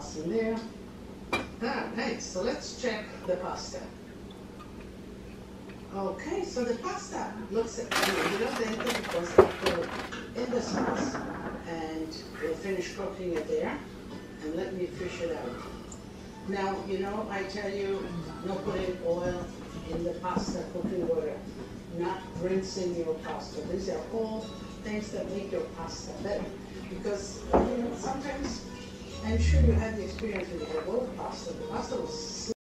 sauce in there. Right, so let's check the pasta. Okay, so the pasta looks, you know, the because in the sauce, and we'll finish cooking it there, and let me fish it out. Now, you know, I tell you, no putting oil in the pasta cooking water, not rinsing your pasta. These are all things that make your pasta better. Because, you know, sometimes, I'm sure you had the experience when you had boiled pasta. The pasta was